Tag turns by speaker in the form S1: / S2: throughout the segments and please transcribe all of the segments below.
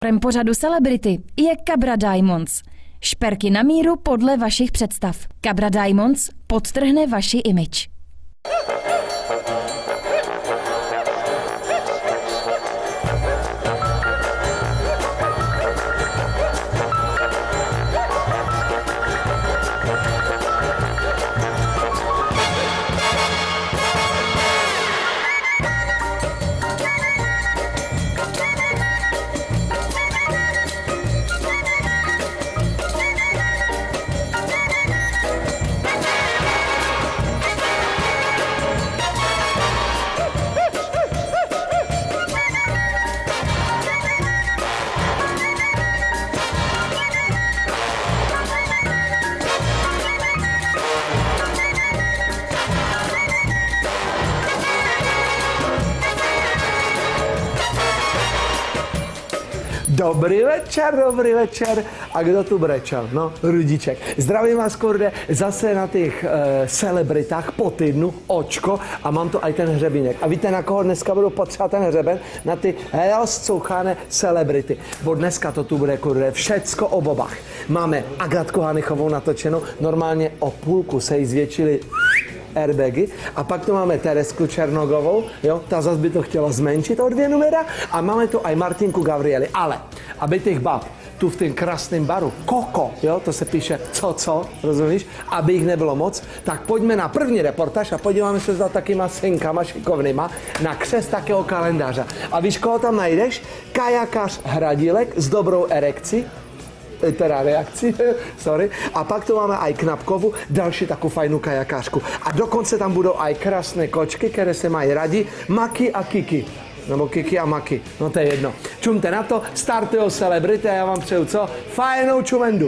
S1: Sponzorem pořadu Celebrity je Cabra Diamonds. Šperky na míru podle vašich představ. Cabra Diamonds podtrhne vaši image.
S2: Dobrý večer. A kdo tu brečel? No, Rudiček. Zdravím vás, kurde, zase na těch celebritách po týdnu, očko, a mám tu aj ten hřebínek. A víte, na koho dneska budu potřebovat ten hřeben? Na ty rozcouchané celebrity. Bo dneska to tu bude, kurde, všecko o bobách. Máme Agatku Hanichovou natočenou, normálně o půlku se jí zvětšili airbagy, a pak tu máme Teresku Černogovou, jo, ta zase by to chtěla zmenšit o 2 numera, a máme tu aj Martinku Gavrieli, ale aby těch bab tu v tom krásném baru, Koko, jo, to se píše co, rozumíš, aby jich nebylo moc, tak pojďme na první reportáž a podíváme se za takýma synkama šikovnýma na křest takého kalendáře. A víš, koho tam najdeš? Kajakář Hradílek s dobrou erekcí, teda reakci, sorry. A pak tu máme aj Knapkovu, další takovou fajnou kajakářku. A dokonce tam budou aj krásné kočky, které se mají rádi, Maki a Kiki. Nebo Kiki a Maki, no to je jedno. Čumte na to, startujou celebrity a já vám přeju co? Fajnou čumendu.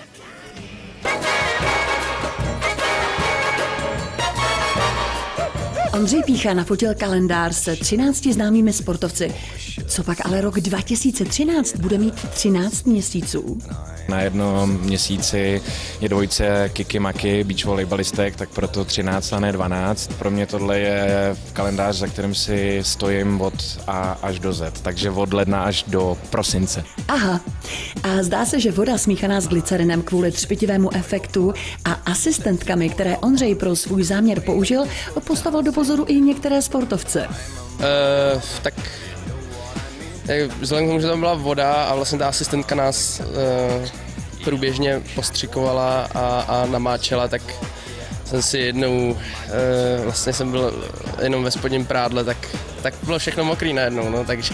S3: Ondřej Pýcha nafotil kalendář se 13 známými sportovci. Co pak ale rok 2013 bude mít 13 měsíců?
S4: Na jednom měsíci je dvojice Kiki Maki, beach volejbalistek, tak proto 13 a ne 12. Pro mě tohle je kalendář, za kterým si stojím od A až do Z, takže od ledna až do prosince.
S3: Aha, a zdá se, že voda smíchaná s glycerinem kvůli třpitivému efektu a asistentkami, které Ondřej pro svůj záměr použil, postavil do pozoru i některé sportovce.
S5: Tak vzhledem k tomu, že tam byla voda a vlastně ta asistentka nás průběžně postřikovala a namáčela, tak jsem si jednou, vlastně jsem byl jenom ve spodním prádle, tak bylo všechno mokrý najednou, no, takže...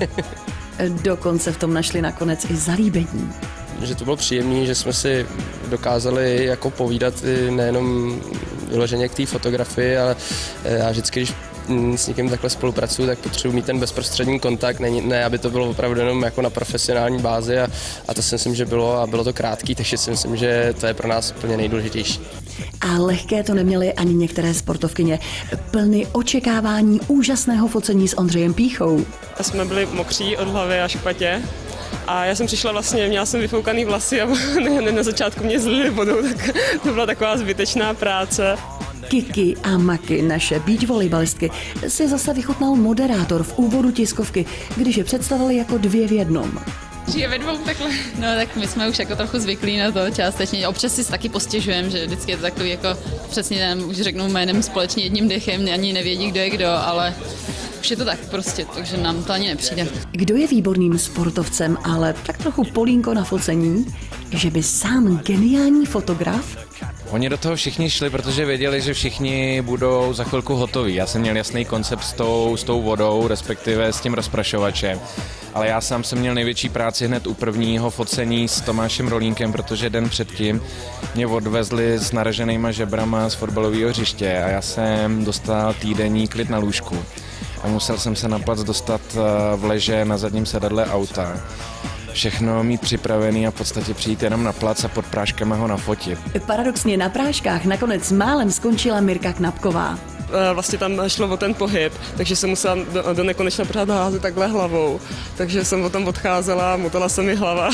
S3: Dokonce v tom našli nakonec i zalíbení.
S5: Že to bylo příjemné, že jsme si dokázali jako povídat nejenom vyloženě k té fotografii, ale já vždycky, když s někým takhle spolupracuju, tak potřebuji mít ten bezprostřední kontakt, ne aby to bylo opravdu jenom jako na profesionální bázi, a to si myslím, že bylo, a bylo to krátký, takže si myslím, že to je pro nás úplně nejdůležitější.
S3: A lehké to neměly ani některé sportovkyně, plny očekávání úžasného focení s Ondřejem Pýchou.
S6: Jsme byli mokří od hlavy až k patě. A já jsem přišla vlastně, měla jsem vyfoukaný vlasy a na začátku mě zlili vodou, tak to byla taková zbytečná práce.
S3: Kiki a Maki, naše beach volejbalistky, si zase vychutnal moderátor v úvodu tiskovky, když je představili jako 2 v jednom.
S7: Žije ve dvou takhle. No tak my jsme už jako trochu zvyklí na to částečně. Občas si taky postěžujeme, že vždycky je to takový jako přesně už řeknou jménem společně jedním dechem, ani nevědí, kdo je kdo, ale už je to tak prostě, takže nám to ani nepřijde.
S3: Kdo je výborným sportovcem, ale tak trochu polínko na focení, že by sám geniální fotograf?
S4: Oni do toho všichni šli, protože věděli, že všichni budou za chvilku hotoví. Já jsem měl jasný koncept s tou vodou, respektive s tím rozprašovačem. Ale já sám jsem měl největší práci hned u prvního focení s Tomášem Rolínkem, protože den předtím mě odvezli s naraženýma žebrama z fotbalového hřiště a já jsem dostal týdenní klid na lůžku. A musel jsem se na plac dostat v leže na zadním sedadle auta. Všechno mít připravený a v podstatě přijít jenom na plac a pod práškama ho nafotit.
S3: Paradoxně na práškách nakonec málem skončila Mirka Knapková.
S6: Vlastně tam šlo o ten pohyb, takže jsem musela do nekonečna pořád házet takhle hlavou. Takže jsem o tom odcházela, motala se mi hlava.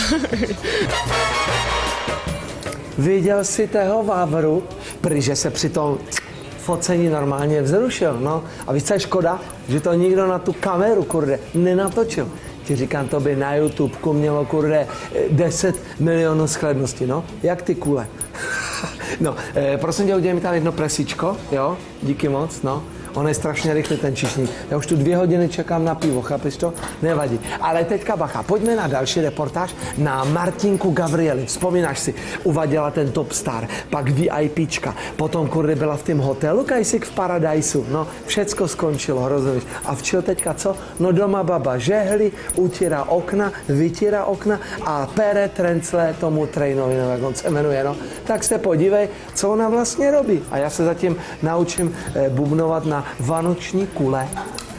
S2: Viděl jsi tého Vávru, protože se při tom focení normálně vzrušil, no. A víš, co je škoda? Že to nikdo na tu kameru, kurde, nenatočil. Ti říkám, to by na YouTubeku mělo, kurde, 10 milionů shledností, no. Jak ty kule. No, prosím tě, udělej mi tam jedno presičko, jo? Díky moc, no. On je strašně rychlý, ten čišník. Já už tu 2 hodiny čekám na pivo, chápeš to? Nevadí. Ale teďka bacha, pojďme na další reportáž na Martinku Gavrieli. Vzpomínáš si, uvaděla ten Top Star, pak VIPčka, potom kurde byla v tom hotelu Kajsik v Paradajsu. No, všecko skončilo, rozumíš. A včil teďka co? No doma baba žehli, utírá okna, vytírá okna a pere trencle tomu Trainovi, jak on se jmenuje, no. Tak se podívej, co ona vlastně robí. A já se zatím naučím bubnovat na vánoční kule.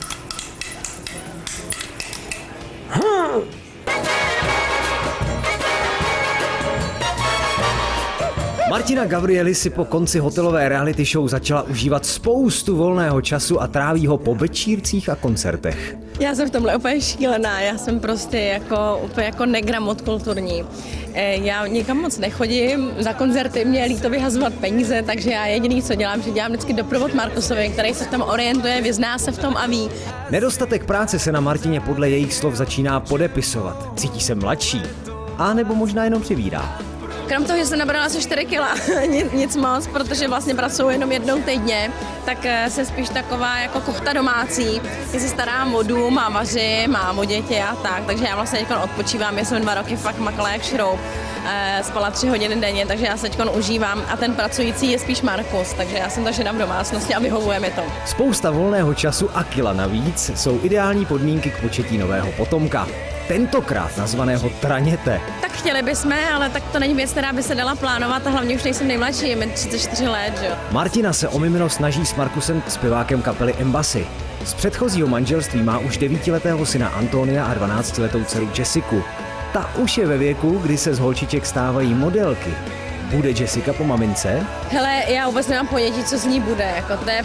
S8: Martina Gavrieli si po konci hotelové reality show začala užívat spoustu volného času a tráví ho po večírcích a koncertech.
S9: Já jsem v tomhle úplně šílená, já jsem prostě úplně jako negramot kulturní. Já nikam moc nechodím, za koncerty mě líto vyhazovat peníze, takže já jediný, co dělám, že dělám vždycky doprovod Markusovi, který se v tom orientuje, vyzná se v tom a ví.
S8: Nedostatek práce se na Martině podle jejich slov začíná podepisovat. Cítí se mladší, a nebo možná jenom přivírá.
S9: Krom toho, že jsem nabrala asi 4 kila, nic moc, protože vlastně pracuji jenom jednou týdně, tak jsem spíš taková jako kochta domácí, kdy se starám o dům, mám vaři, mám o děti a tak, takže já vlastně teď odpočívám, já jsem 2 roky fakt makala jak šroub, spala 3 hodiny denně, takže já se teď užívám a ten pracující je spíš Markus, takže já jsem ta žena v domácnosti a vyhovuje mi to.
S8: Spousta volného času a kila navíc jsou ideální podmínky k početí nového potomka. Tentokrát nazvaného Traněte.
S9: Tak chtěli bychom, ale tak to není věc, která by se dala plánovat a hlavně už nejsem nejmladší, je mi 34 let, že jo.
S8: Martina se o mimino snaží s Markusem, zpěvákem kapely Embassy. Z předchozího manželství má už 9letého syna Antonia a 12letou dceru Jessiku. Ta už je ve věku, kdy se z holčiček stávají modelky. Bude Jessica po mamince?
S9: Hele, já vůbec nemám ponětí, co z ní bude. Jako, to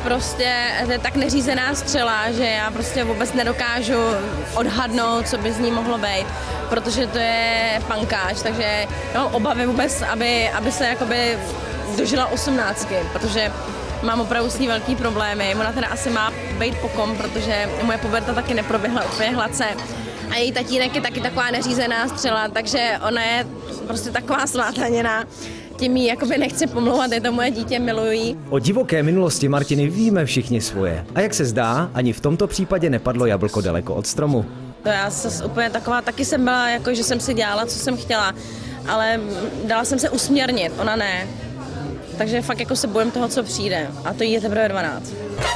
S9: je tak neřízená střela, že já prostě vůbec nedokážu odhadnout, co by z ní mohlo být, protože to je pankáč, takže mám obavy vůbec, aby se jakoby dožila 18, protože mám opravdu s ní velký problémy. Ona teda asi má být pokom, protože moje puberta taky neproběhla úplně hladce. A její tatínek je taky taková neřízená střela, takže ona je prostě taková svátaněná. Tím jí jakoby nechci pomlouvat, je to moje dítě, miluji.
S8: O divoké minulosti Martiny víme všichni svoje. A jak se zdá, ani v tomto případě nepadlo jablko daleko od stromu.
S9: To já jsem úplně taková, taky jsem byla, jako že jsem si dělala, co jsem chtěla, ale dala jsem se usměrnit, ona ne. Takže fakt jako se bojím toho, co přijde. A to jí je teprve 12.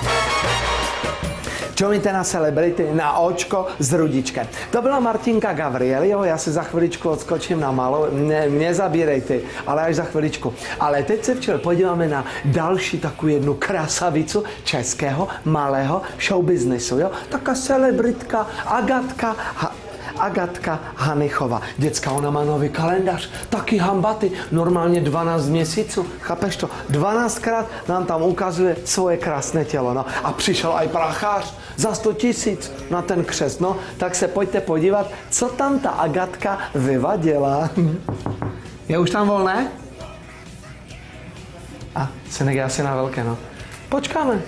S2: Čumíte na celebrity, na očko s rudičkem. To byla Martinka Gavrieli, jo, já si za chviličku odskočím na malou, mě zabírejte, ale až za chviličku. Ale teď se včera podíváme na další takovou jednu krasavicu českého malého showbiznesu, jo. Taká celebritka Agatka Hanichová. Děcka, ona má nový kalendář, taky hambaty, normálně 12 měsíců, chápeš to? 12krát nám tam ukazuje svoje krásné tělo, no. A přišel aj prachář za 100 000 na ten křest, no. Tak se pojďte podívat, co tam ta Agatka vyvadila. Je už tam volné? A se negá asi na velké, no. Počkáme.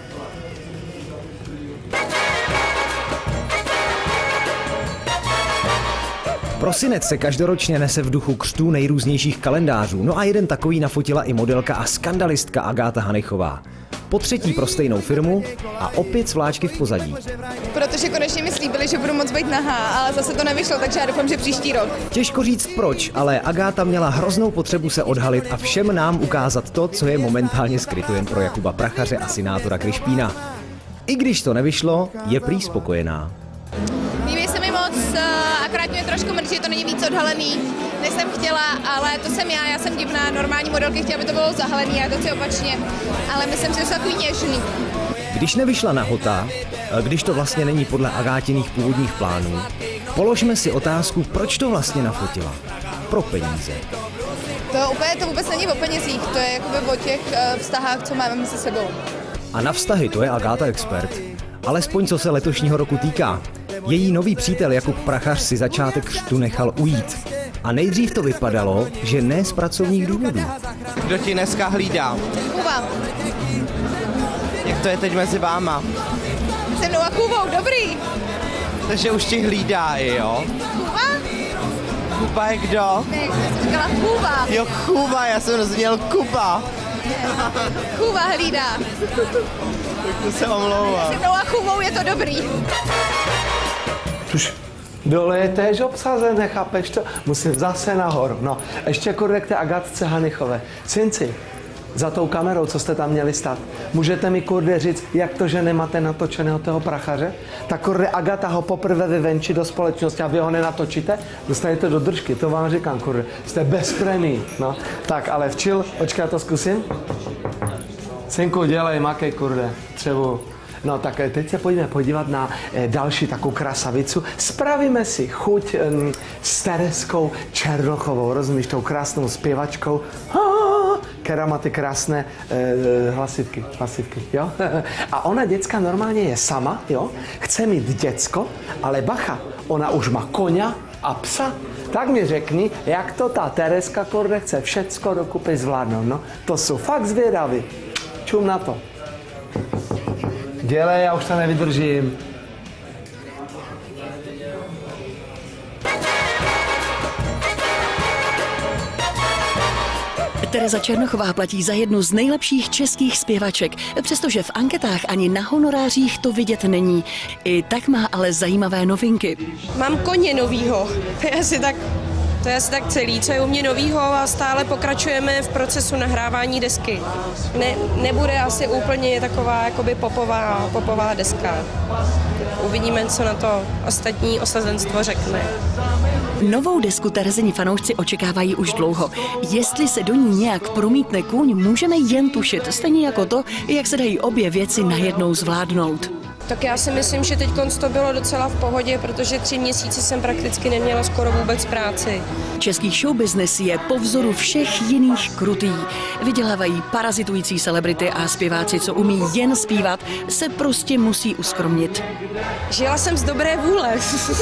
S8: Prosinec se každoročně nese v duchu křtů nejrůznějších kalendářů, no a jeden takový nafotila i modelka a skandalistka Agáta Hanichová. Po 3. pro stejnou firmu a opět s vláčky v pozadí.
S10: Protože konečně mi slíbili, že budu moc být nahá, ale zase to nevyšlo, takže já doufám, že příští rok.
S8: Těžko říct proč, ale Agáta měla hroznou potřebu se odhalit a všem nám ukázat to, co je momentálně skryto jen pro Jakuba Prachaře a senátora Krišpína. I když to nevyšlo, je prý spokojená.
S10: Líbí se mi moc, akorát mě trošku mrzí, že to není víc odhalený, než jsem chtěla, ale to jsem já jsem divná, normální modelky chtěla, aby to bylo zahalený, a to si opačně, ale myslím si, že jsou takový něžný.
S8: Když nevyšla nahota, když to vlastně není podle Agátiných původních plánů, položme si otázku, proč to vlastně nafotila. Pro peníze.
S10: To vůbec není o penězích, to je jakoby o těch vztahách, co máme mezi sebou.
S8: A na vztahy to je Agáta expert. Alespoň co se letošního roku týká. Její nový přítel Jakub Prachař si začátek křtu nechal ujít. A nejdřív to vypadalo, že ne z pracovních důvodů.
S11: Kdo ti dneska hlídá?
S10: Kuba.
S11: Jak to je teď mezi váma?
S10: Se mnou a Kubou, dobrý.
S11: takže už ti hlídá i, jo?
S10: Chůva?
S11: Kuba je kdo?
S10: Ne, já jsem říkala chůva.
S11: Jo, Kuba, já jsem rozuměl Kuba.
S10: Chůva hlídá.
S11: Tak to se omlouvám.
S10: Se mnou a chůvou je to dobrý.
S2: Tuž dole je též obsazené, chápeš to? Musím zase nahoru. No, ještě kurde k té Agatce Hanichové. Synci, za tou kamerou, co jste tam měli stát, můžete mi kurde říct, jak to, že nemáte natočeného toho prachaře? Tak kurde Agata ho poprvé vyvenčí do společnosti a vy ho nenatočíte? Dostanete do držky, to vám říkám, kurde. Jste bezkremí, no. Tak, ale včil, počkej, já to zkusím. Synku, dělej, makej, kurde, třeba. No tak teď se pojďme podívat na další takovou krasavicu. Spravíme si chuť s Tereskou Černochovou, rozumíš, tou krásnou zpěvačkou, která má ty krásné hlasivky, jo? A ona děcka normálně je sama, jo? Chce mít děcko, ale bacha, ona už má koňa a psa. Tak mi řekni, jak to ta Tereska kurde chce všecko dokupy zvládnout, no? To jsou fakt zvědaví. Čum na to. Dělej, já už to nevydržím.
S3: Tereza Černochová platí za jednu z nejlepších českých zpěvaček, přestože v anketách ani na honorářích to vidět není. I tak má ale zajímavé novinky.
S12: Mám koně novýho, to je asi tak celý, co je u mě novýho a stále pokračujeme v procesu nahrávání desky. Nebude asi úplně taková jakoby popová deska. Uvidíme, co na to ostatní osazenstvo řekne.
S3: Novou desku Terezini fanoušci očekávají už dlouho. Jestli se do ní nějak promítne kůň, můžeme jen tušit, stejně jako to, jak se dají obě věci najednou zvládnout.
S12: Tak já si myslím, že teď to bylo docela v pohodě, protože 3 měsíce jsem prakticky neměla skoro vůbec práci.
S3: Český showbiznis je po vzoru všech jiných krutý. Vydělávají parazitující celebrity a zpěváci, co umí jen zpívat, se prostě musí uskromnit.
S12: Žila jsem z dobré vůle.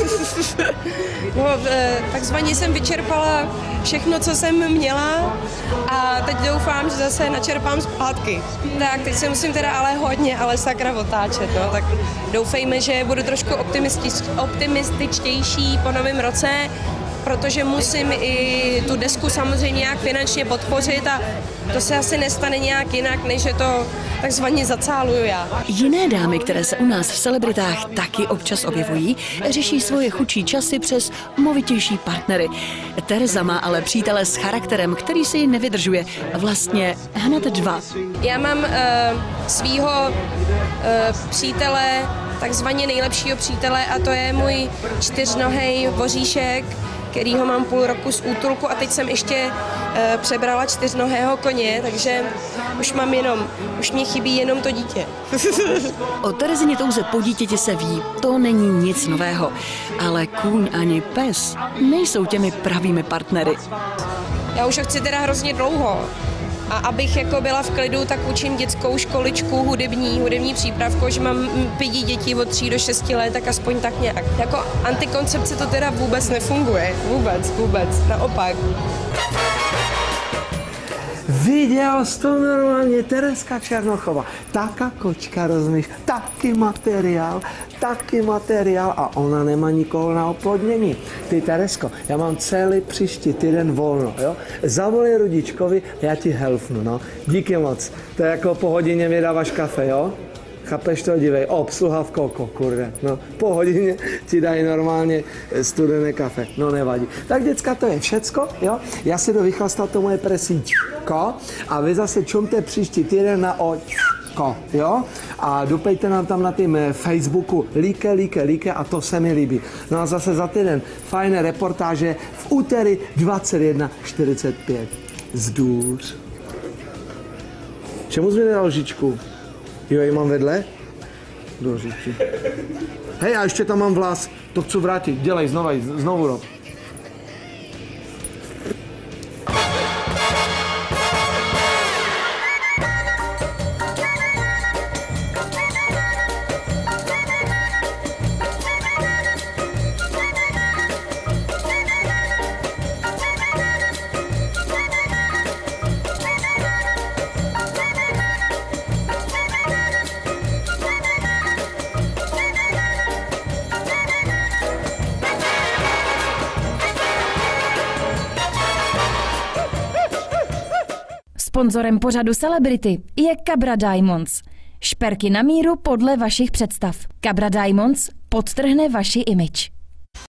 S12: Takzvaně jsem vyčerpala všechno, co jsem měla a teď doufám, že zase načerpám zpátky. Tak, teď se musím teda ale sakra otáčet, no, tak doufejme, že budu trošku optimističtější po novém roce, protože musím i tu desku samozřejmě nějak finančně podpořit a to se asi nestane nějak jinak, než že to takzvaně zacáluju já.
S3: Jiné dámy, které se u nás v celebritách taky občas objevují, řeší svoje chudší časy přes movitější partnery. Tereza má ale přítele s charakterem, který si ji nevydržuje. Vlastně hned 2.
S12: Já mám svýho přítele, takzvaně nejlepšího přítele a to je můj 4nohej voříšek, kterýho mám půl roku z útulku a teď jsem ještě přebrala 4nohého koně, takže už mě chybí jenom to dítě.
S3: O Terezině touze po dítěti se ví, to není nic nového, ale kůň ani pes nejsou těmi pravými partnery.
S12: Já už ho chci teda hrozně dlouho. A abych jako byla v klidu, tak učím dětskou školičku hudební přípravku, že mám pidi děti od 3 do 6 let, tak aspoň tak nějak. Jako antikoncepce to teda vůbec nefunguje. Vůbec. Naopak.
S2: Viděl jsi to normálně, Tereska Černochová, taká kočka, rozumíš, taky materiál a ona nemá nikoho na oplodnění. Ty Teresko, já mám celý příští týden volno, jo? Zavolej rodičkovi, já ti helfnu, no. Díky moc, to je jako po hodině vydáváš kafe, jo? Chápeš to, dívej, obsluha v koko, kurde, no, po hodině ti dají normálně studené kafe, no nevadí. Tak děcka, to je všecko, jo, já si jdu vychlastat to moje presíčko a vy zase čumte příští týden na očko, jo, a dupejte nám tam na tým Facebooku líke a to se mi líbí. No a zase za týden fajné reportáže v úterý 21:45. Zdůř. Čemu jsi mi nedal lžičku? Jo, ji mám vedle? Do lžičky. Hej, a ještě tam mám vlas. To chci vrátit. Dělej, znovu rob.
S1: Sponzorem pořadu Celebrity je Cabra Diamonds. Šperky na míru podle vašich představ. Cabra Diamonds podtrhne vaši image.